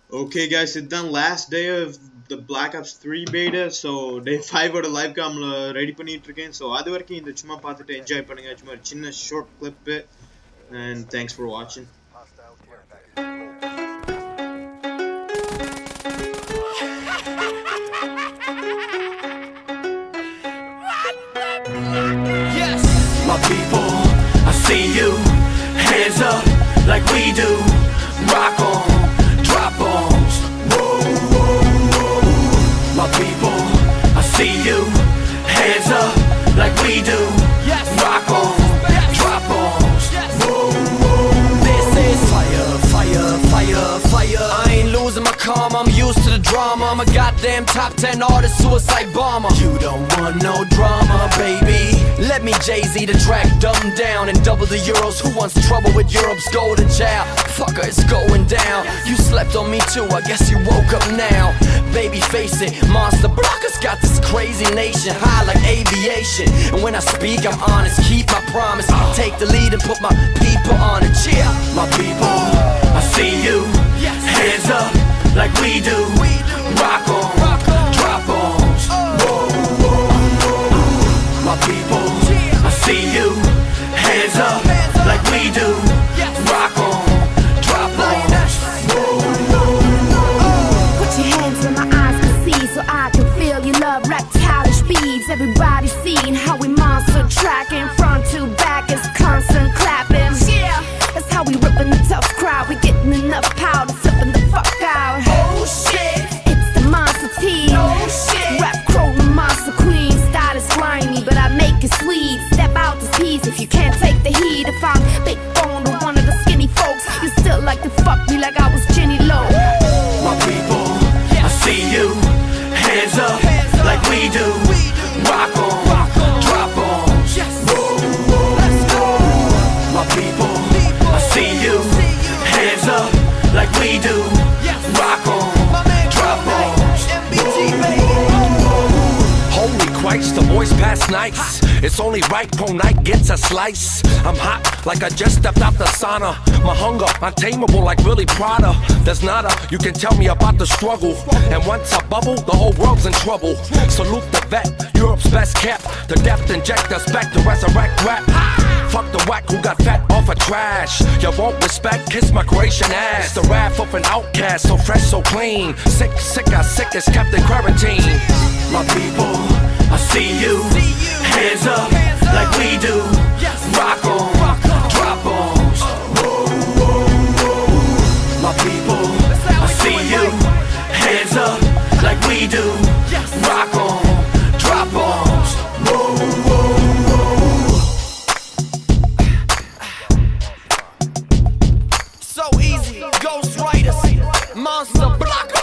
Okay guys, இதுதான் last day of the Black Ops 3 beta. So day 5 ஓட live camல ready பண்ணிட்டு இருக்கேன். So அது வரைக்கும் இந்த சும்மா பார்த்துட்டு enjoy பண்ணுங்க. சும்மா ஒரு சின்ன short clip and thanks for watching. Yes, my people, I see you. Hands up like we do. Rock on, drop bombs. Whoa, whoa, whoa. My people, I see you. Hands up like we do. Yes, rock on, drop bombs. Whoa, whoa. This is fire, fire, fire, fire. I ain't losing my calm. I'm used to the drama. I'm a goddamn top 10 artist, suicide bomber. You don't want no drama, baby. Let me Jay-Z the track, dumb down and double the euros. Who wants trouble with Europe's golden child? Fucker, it's going down. You slept on me too, I guess you woke up now. Baby, face it, Monster Blockers got this crazy nation high like aviation. And when I speak, I'm honest, keep my promise. Take the lead and put my people on it. Yeah, my people, I see you. Hands up like we do. Rock on, drop bombs. Whoa, whoa, whoa. My people, I see you. Hands up like we do. Rock on, drop bombs. Whoa, whoa, whoa. Put your hands where my eyes can see, so I can feel your love reptile speeds. Everybody seeing how we monster tracking, front to back is constant clapping. Yeah, that's how we ripping the tough crowd. We getting enough power to flipping the fuck out. Oh shit, it's the monster team. oh shit. Rap crow, monster queen. Style is grimy, but I make it sweet. Step out this piece if you can't take the heat. If I'm big bone or one of the skinny folks, you still like to fuck me like I was Jenny Low. My people, I see you. Hands up like we do. Rock on, drop bombs. Whoa, whoa, whoa. My people, I see you. Hands up like we do. Rock on, drop bombs. Holy Christ, the boys pass nice. It's only right pro night gets a slice. I'm hot like I just stepped out the sauna. My hunger untamable like Billy Prada. There's nada, you can tell me about the struggle. And once I bubble, the whole world's in trouble. Salute the vet, Europe's best kept. The depth inject us back to resurrect rap. Fuck the whack who got fat off of trash. You won't respect, kiss my Croatian ass. The wrath of an outcast, so fresh, so clean. Sick, sick as kept in quarantine. My people, I see you. Hands up like we do. Rock on, drop bombs. Whoa, whoa, whoa. My people, I see you. Hands up like we do. Rock on, drop bombs. Whoa, whoa, whoa. So easy, Ghost Riders, Monster Blockers.